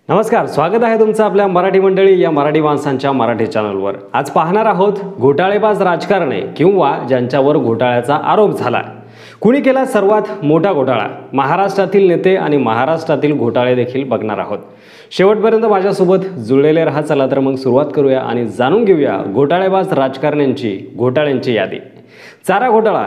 नमस्कार, स्वागत आहे तुमचं आपल्या मराठी मंडळी या मराठी माणसांच्या मराठी चॅनलवर। आज पाहणार आहोत घोटाळेबाज राजकारणे किंवा ज्यांच्यावर घोटाळ्याचा आरोप झाला। कुणी केला सर्वात मोठा घोटाळा? महाराष्ट्रातील नेते आणि महाराष्ट्रातील घोटाळे देखील बघणार आहोत। शेवटपर्यंत माझ्यासोबत जुळलेले राहा। चला तर मग सुरुवात करूया आणि जाणून घेऊया घोटाळेबाज राजकारण्यांची घोटाळ्यांची यादी। चारा घोटाळा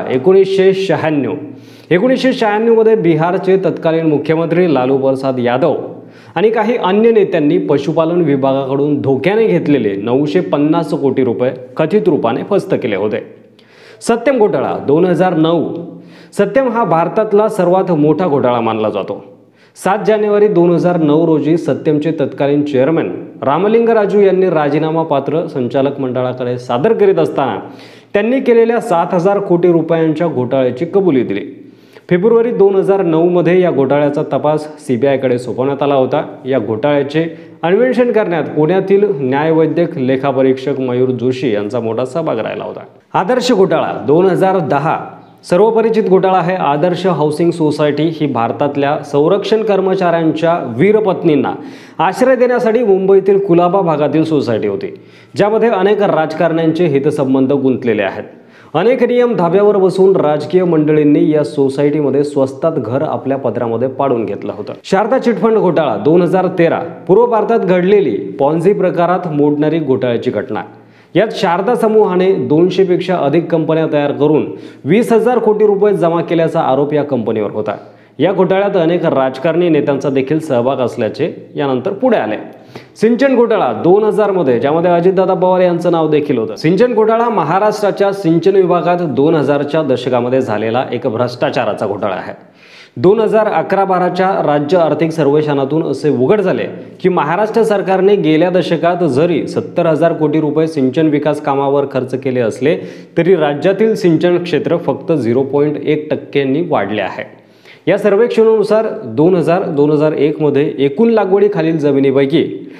1996 मध्ये बिहारचे तत्कालीन मुख्यमंत्री लालू प्रसाद यादव आणि काही अन्य नेत्यांनी पशुपालन विभागाकडून धोक्याने घेतलेले 950 कोटी रुपये कथित रूपाने फस्त केले होते। सत्यम घोटाळा 2009। सत्यम हा भारतातला सर्वात मोठा घोटाळा मानला जातो। 7 जानेवारी 2009 रोजी सत्यमचे तत्कालीन चेअरमन रामलिंग राजू यांनी राजीनामा पात्र संचालक मंडळाकडे सादर करीत असताना त्यांनी केलेल्या 7000 कोटी रुपयांच्या घोटाळ्याची कबुली दिली। फेब्रुवारी 2009 मध्ये या घोटाळ्याचा तपास सीबीआयकडे सोपवण्यात आला होता। या घोटाळ्याचे अन्वेषण करण्यात पुण्यातील न्यायवैद्यक लेखापरीक्षक मयूर जोशी यांचा मोठा सहभाग राहिला होता। आदर्श घोटाळा 2010। सर्वपरिचित घोटाळा आहे आदर्श हाऊसिंग सोसायटी ही भारतातल्या संरक्षण कर्मचाऱ्यांच्या वीरपत्नींना आश्रय देण्यासाठी मुंबईतील कुलाबा भागातील सोसायटी होती, ज्यामध्ये अनेक राजकारण्यांचे हितसंबंध गुंतलेले आहेत। अनेक नियम धाब्यावर बसून राजकीय मंडळींनी या सोसायटीमध्ये स्वस्तात घर आपल्या पदरामध्ये पाडून घेतलं होतं। शारदा चिटफंड घोटाळा 2013। पूर्व भारतात घडलेली पॉन्झी प्रकारात मोडणारी घोटाळ्याची घटना। यात शारदा समूहाने 200 पेक्षा अधिक कंपन्या तयार करून 20,000 कोटी रुपये जमा केल्याचा आरोप या कंपनीवर होता। या घोटाळ्यात अनेक राजकारणी नेत्यांचा देखील सहभाग असल्याचे यानंतर पुढे आले। सिंचन घोटाळा 2000 मध्ये, ज्यामध्ये अजितदादा पवार यांचं नाव देखील होतं। सिंचन घोटाळा महाराष्ट्राच्या सिंचन विभागात 2000च्या दशकामध्ये झालेला एक भ्रष्टाचाराचा घोटाळा आहे। 2011-12च्या राज्य आर्थिक सर्वेक्षणातून असे उघड झाले की महाराष्ट्र सरकारने गेल्या दशकात जरी 70,000 कोटी रुपये सिंचन विकास कामावर खर्च केले असले तरी राज्यातील सिंचन क्षेत्र फक्त 0.1% वाढले आहे। या सर्वेक्षणानुसार 2000-2001 मध्ये एकूण लागवडीखालील जमिनीपैकी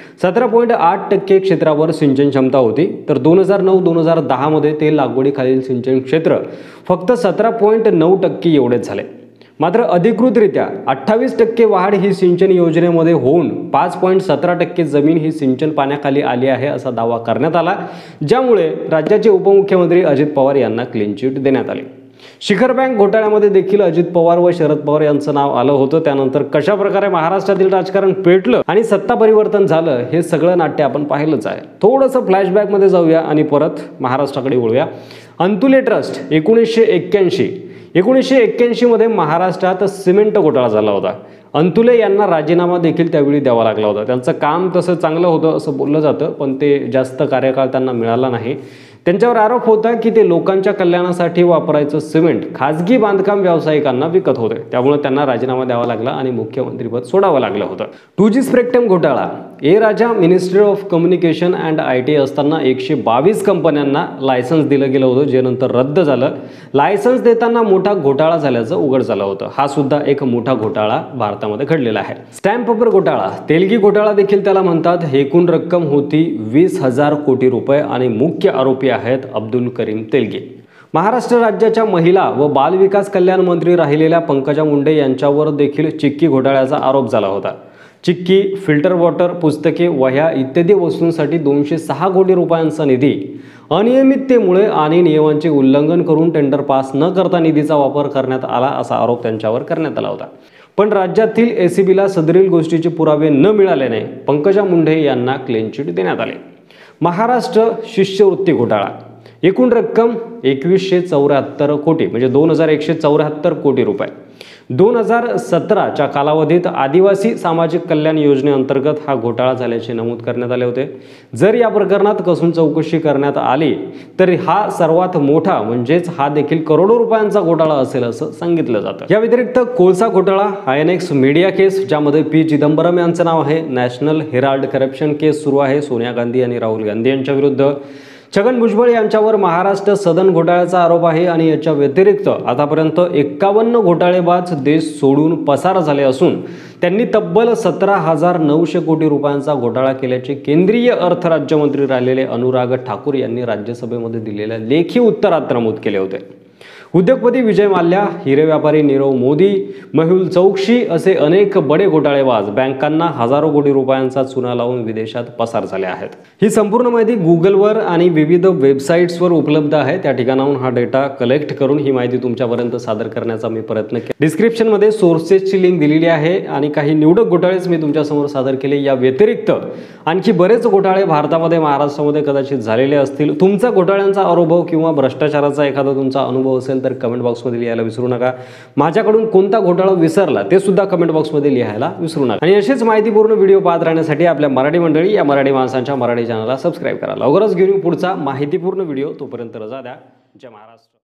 17.8% क्षेत्रावर सिंचन क्षमता होती, तर 2009-2010 मध्ये ते लागवडीखालील सिंचन क्षेत्र फक्त 17.9% एवढेच झाले। मात्र अधिकृतरित्या 28% वाढ ही सिंचन योजनेमध्ये होऊन 5.17% जमीन ही सिंचन पाण्याखाली आली आहे असा दावा करण्यात आला, ज्यामुळे राज्याचे उपमुख्यमंत्री अजित पवार यांना क्लीन चिट देण्यात आली। शिखर बँक घोटाळ्यामध्ये देखील अजित पवार व शरद पवार यांचं नाव आलं होतं। त्यानंतर कशा प्रकारे महाराष्ट्रातील राजकारण पेटलं आणि सत्ता परिवर्तन झालं हे सगळं नाट्य आपण पाहिलंच आहे। थोडंसं फ्लॅशबॅक मध्ये जाऊया आणि परत महाराष्ट्राकडे वळूया। अंतुले ट्रस्ट 1981 मध्ये महाराष्ट्रात सिमेंट घोटाळा झाला होता। अंतुले यांना राजीनामा देखील त्यावेळी द्यावा लागला होता। त्यांचं काम तसं चांगलं होतं असं बोललं जातं, पण ते जास्त कार्यकाळ त्यांना मिळाला नाही। त्यांच्यावर आरोप होता की ते लोकांच्या कल्याणासाठी वापरायचं सिमेंट खाजगी बांधकाम व्यावसायिकांना विकत होते, त्यामुळे त्यांना राजीनामा द्यावा लागला आणि मुख्यमंत्रीपद सोडावं लागलं होतं। 2G स्पेक्ट्रम घोटाळा। Raja ministry of communication and IT असताना 122 कंपन्यांना लायसन्स दिलं गेलं होतं, जे नंतर रद्द झालं। लायसन्स देताना मोठा घोटाळा झाल्याचं उघड झालं होतं। हा सुद्धा एक मोठा घोटाळा भारतामध्ये घडलेला आहे। स्टॅम्प पेपर घोटाळा, तेलगी घोटाळा देखील त्याला म्हणतात। एकूण रक्कम होती 20,000 कोटी रुपये आणि मुख्य आरोपी आहेत अब्दुल करीम तेलगी। महाराष्ट्र राज्याच्या महिला व बाल विकास कल्याण मंत्री राहिलेल्या पंकजा मुंडे यांच्यावर देखील चिक्की घोटाळ्याचा आरोप झाला होता। चिक्की, फिल्टर वॉटर, पुस्तके, वह्या इत्यादी वस्तूंसाठी 206 कोटी रुपयांचा निधी अनियमिततेमुळे आणि नियमांचे उल्लंघन करून टेंडर पास न करता निधीचा वापर करण्यात आला असा आरोप त्यांच्यावर करण्यात आला होता। पण राज्यातील ACBला सदरील गोष्टीचे पुरावे न मिळाल्याने पंकजा मुंडे यांना क्लीन चिट देण्यात आले। महाराष्ट्र शिष्यवृत्ती घोटाळा। एकूण रक्कम 2174 कोटी म्हणजे 2174 कोटी रुपये। 2017च्या कालावधीत आदिवासी सामाजिक कल्याण योजनेअंतर्गत हा घोटाळा झाल्याचे नमूद करण्यात आले होते। जर या प्रकरणात कसून चौकशी करण्यात आली तर हा सर्वात मोठा म्हणजेच हा देखील करोडो रुपयांचा घोटाळा असेल असं सांगितलं जातं। या व्यतिरिक्त कोळसा घोटाळा, INX मीडिया केस, ज्यामध्ये P चिदंबरम यांचं नाव आहे। नॅशनल हेराल्ड करप्शन केस सुरू आहे सोनिया गांधी आणि राहुल गांधी यांच्या विरुद्ध। छगन भुजबळ यांच्यावर महाराष्ट्र सदन घोटाळ्याचा आरोप आहे आणि याच्या व्यतिरिक्त आतापर्यंत 51 घोटाळेबाज देश सोडून पसार झाले असून त्यांनी तब्बल 17,900 कोटी रुपयांचा घोटाळा केल्याचे केंद्रीय अर्थ राज्यमंत्री राहिलेले अनुराग ठाकूर यांनी राज्यसभेमध्ये दिलेल्या लेखी उत्तरात नमूद केले होते। उद्योगपती विजय माल्या, हिरे व्यापारी नीरव मोदी, मेहुल चौकशी असे अनेक बडे घोटाळेबाज बँकांना हजारो कोटी रुपयांचा चुना लावून विदेशात पसार झाले आहेत। ही संपूर्ण माहिती गुगलवर आणि विविध वेबसाईट्सवर उपलब्ध आहे। त्या ठिकाणाहून हा डेटा कलेक्ट करून ही माहिती तुमच्यापर्यंत सादर करण्याचा मी प्रयत्न केला। डिस्क्रिप्शनमध्ये सोर्सेसची लिंक दिलेली आहे आणि काही निवडक घोटाळेच मी तुमच्यासमोर सादर केले। या व्यतिरिक्त आणखी बरेच घोटाळे भारतामध्ये, महाराष्ट्रामध्ये कदाचित झालेले असतील। तुमचा घोटाळ्यांचा अनुभव किंवा भ्रष्टाचाराचा एखादा तुमचा अनुभव असेल तर कमेंट बॉक्समध्ये लिहायला विसरू नका। माझ्याकडून कोणता घोटाळा विसरला ते सुद्धा कमेंट बॉक्समध्ये लिहायला विसरू नका। आणि असेच माहितीपूर्ण व्हिडिओ पाहत राहण्यासाठी आपल्या मराठी मंडळी या मराठी माणसांच्या मराठी चॅनलला सबस्क्राइब करा। लवकरच घेऊन पुढचा माहितीपूर्ण व्हिडिओ, तोपर्यंत रजा द्या। जय महाराष्ट्र।